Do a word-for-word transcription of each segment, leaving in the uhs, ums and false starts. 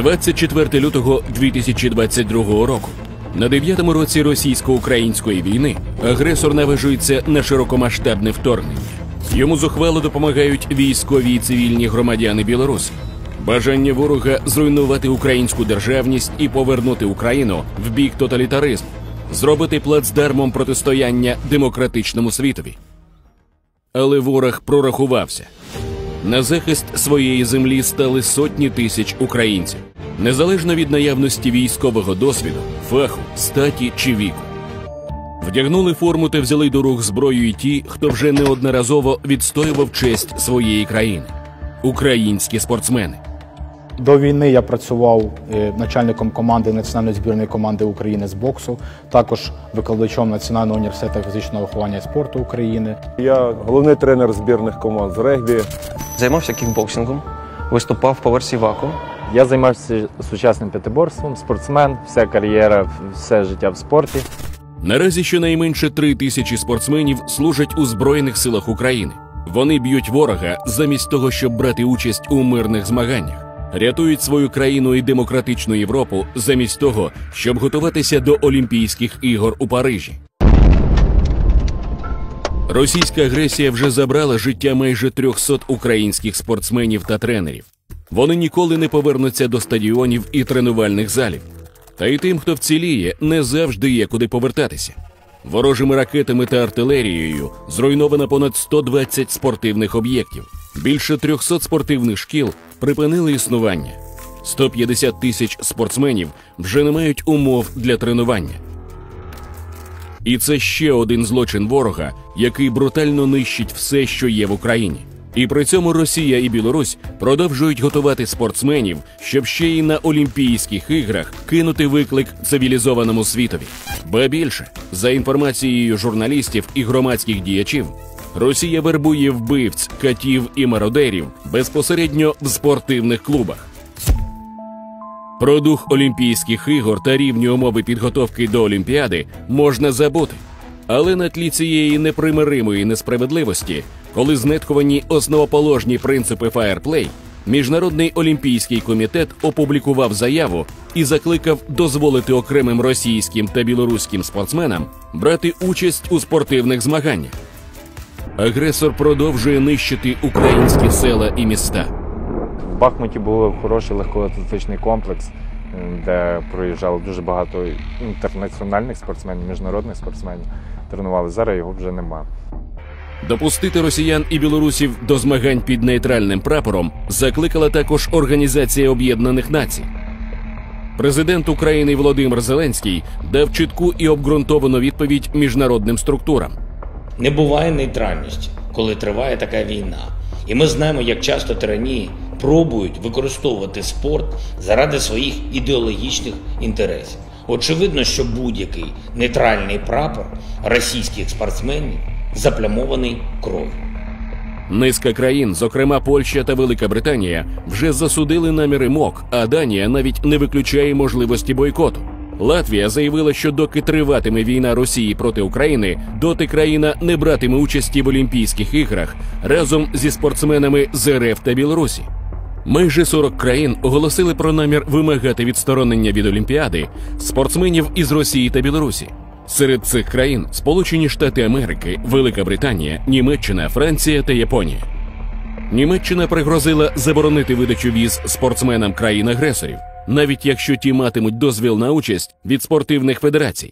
двадцять четвертого лютого дві тисячі двадцять другого року. На дев'ятому році російсько-української війни агресор наважується на широкомасштабне вторгнення. Йому зухвало допомагають військові і цивільні громадяни Білорусі. Бажання ворога зруйнувати українську державність і повернути Україну в бік тоталітаризму, зробити плацдармом протистояння демократичному світові. Але ворог прорахувався. На захист своєї землі стали сотні тисяч українців, незалежно від наявності військового досвіду, фаху, статі чи віку. Вдягнули форму та взяли до рук зброю і ті, хто вже неодноразово відстоював честь своєї країни – українські спортсмени. До війни я працював начальником команди національної збірної команди України з боксу, також викладачом Національного університету фізичного виховання і спорту України. Я головний тренер збірних команд з регбі. Займався кікбоксингом, виступав по версії ВАКу. Я займався сучасним п'ятиборством, спортсмен, вся кар'єра, все життя в спорті. Наразі щонайменше три тисячі спортсменів служать у Збройних силах України. Вони б'ють ворога замість того, щоб брати участь у мирних змаганнях. Рятують свою країну і демократичну Європу замість того, щоб готуватися до Олімпійських ігор у Парижі. Російська агресія вже забрала життя майже трьохсот українських спортсменів та тренерів. Вони ніколи не повернуться до стадіонів і тренувальних залів. Та й тим, хто вціліє, не завжди є куди повертатися. Ворожими ракетами та артилерією зруйновано понад сто двадцять спортивних об'єктів. Більше трьохсот спортивних шкіл припинили існування. сто п'ятдесят тисяч спортсменів вже не мають умов для тренування. І це ще один злочин ворога, який брутально нищить все, що є в Україні. І при цьому Росія і Білорусь продовжують готувати спортсменів, щоб ще й на Олімпійських іграх кинути виклик цивілізованому світові. Ба більше, за інформацією журналістів і громадських діячів, Росія вербує вбивць, катів і мародерів безпосередньо в спортивних клубах. Про дух Олімпійських ігор та рівні умови підготовки до Олімпіади можна забути. Але на тлі цієї непримиримої несправедливості, коли знехтувані основоположні принципи фаєрплей, Міжнародний олімпійський комітет опублікував заяву і закликав дозволити окремим російським та білоруським спортсменам брати участь у спортивних змаганнях. Агресор продовжує нищити українські села і міста. В Бахмуті був хороший легкоатлетичний комплекс, де проїжджало дуже багато інтернаціональних спортсменів, міжнародних спортсменів. Тренували. Зараз його вже нема. Допустити росіян і білорусів до змагань під нейтральним прапором закликала також Організація Об'єднаних Націй. Президент України Володимир Зеленський дав чітку і обґрунтовану відповідь міжнародним структурам. Не буває нейтральності, коли триває така війна. І ми знаємо, як часто тиранії пробують використовувати спорт заради своїх ідеологічних інтересів. Очевидно, що будь-який нейтральний прапор російських спортсменів заплямований кров'ю. Низка країн, зокрема Польща та Велика Британія, вже засудили наміри МОК, а Данія навіть не виключає можливості бойкоту. Латвія заявила, що доки триватиме війна Росії проти України, доти країна не братиме участі в Олімпійських іграх разом зі спортсменами з РФ та Білорусі. Майже сорок країн оголосили про намір вимагати відсторонення від Олімпіади спортсменів із Росії та Білорусі. Серед цих країн – Сполучені Штати Америки, Велика Британія, Німеччина, Франція та Японія. Німеччина пригрозила заборонити видачу віз спортсменам країн-агресорів, навіть якщо ті матимуть дозвіл на участь від спортивних федерацій.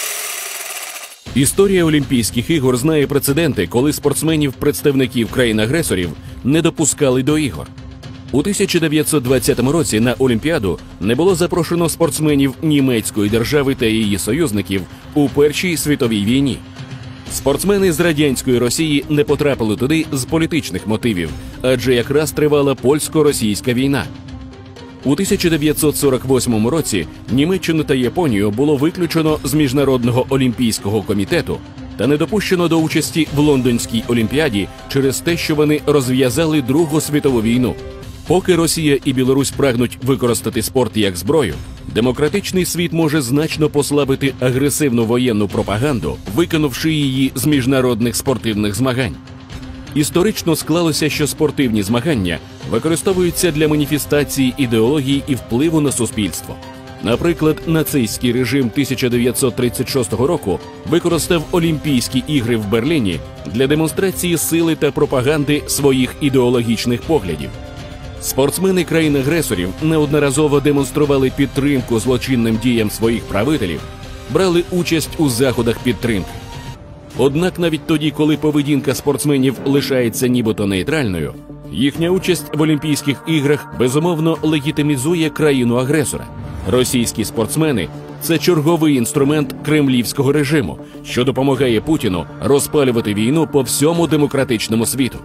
Історія Олімпійських ігор знає прецеденти, коли спортсменів-представників країн-агресорів не допускали до ігор. У тисяча дев'ятсот двадцятому році на Олімпіаду не було запрошено спортсменів німецької держави та її союзників у Першій світовій війні. Спортсмени з радянської Росії не потрапили туди з політичних мотивів, адже якраз тривала польсько-російська війна. У тисяча дев'ятсот сорок восьмому році Німеччину та Японію було виключено з Міжнародного олімпійського комітету та не допущено до участі в Лондонській Олімпіаді через те, що вони розв'язали Другу світову війну. Поки Росія і Білорусь прагнуть використати спорт як зброю, демократичний світ може значно послабити агресивну воєнну пропаганду, викинувши її з міжнародних спортивних змагань. Історично склалося, що спортивні змагання використовуються для маніфестації ідеології і впливу на суспільство. Наприклад, нацистський режим тисяча дев'ятсот тридцять шостого року використав Олімпійські ігри в Берліні для демонстрації сили та пропаганди своїх ідеологічних поглядів. Спортсмени країн-агресорів неодноразово демонстрували підтримку злочинним діям своїх правителів, брали участь у заходах підтримки. Однак навіть тоді, коли поведінка спортсменів лишається нібито нейтральною, їхня участь в Олімпійських іграх безумовно легітимізує країну-агресора. Російські спортсмени – це черговий інструмент кремлівського режиму, що допомагає Путіну розпалювати війну по всьому демократичному світу.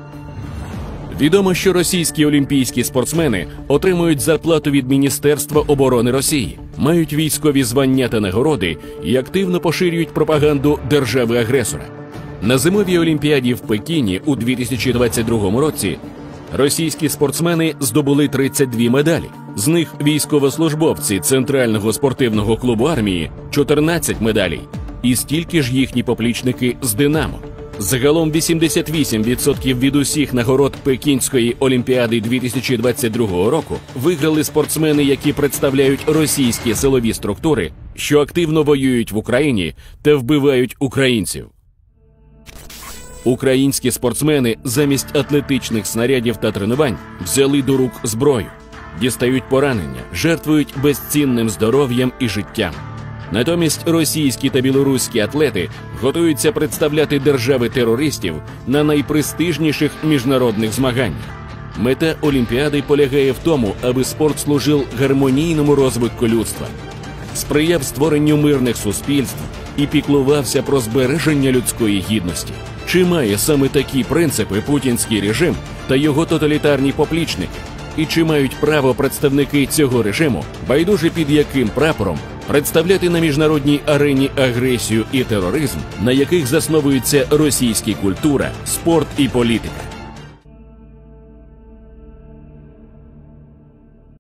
Відомо, що російські олімпійські спортсмени отримують зарплату від Міністерства оборони Росії, мають військові звання та нагороди і активно поширюють пропаганду держави-агресора. На зимовій олімпіаді в Пекіні у дві тисячі двадцять другому році російські спортсмени здобули тридцять дві медалі. З них військовослужбовці Центрального спортивного клубу армії – чотирнадцять медалей, і стільки ж їхні поплічники з «Динамо». Загалом вісімдесят вісім відсотків від усіх нагород Пекінської олімпіади дві тисячі двадцять другого року виграли спортсмени, які представляють російські силові структури, що активно воюють в Україні та вбивають українців. Українські спортсмени замість атлетичних снарядів та тренувань взяли до рук зброю, дістають поранення, жертвують безцінним здоров'ям і життям. Натомість російські та білоруські атлети готуються представляти держави-терористів на найпрестижніших міжнародних змаганнях. Мета Олімпіади полягає в тому, аби спорт служив гармонійному розвитку людства, сприяв створенню мирних суспільств і піклувався про збереження людської гідності. Чи має саме такі принципи путінський режим та його тоталітарні поплічники? І чи мають право представники цього режиму, байдуже під яким прапором, представляти на міжнародній арені агресію і тероризм, на яких засновується російська культура, спорт і політика?